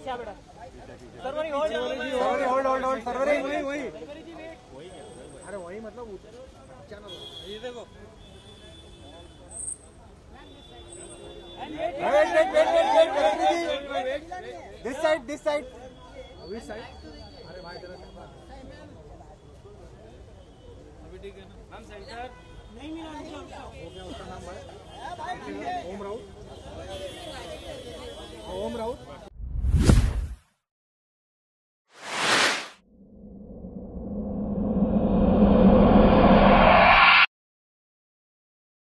पीछे बेटा। सर्वरी होल्ड सर्वरी वही अरे वही मतलब चैनल ये देखो वेट दिस साइड अरे भाई जरा अभी ठीक है ना मैम सेंटर नहीं मिला हो गया उसका नाम भाई ओम राउत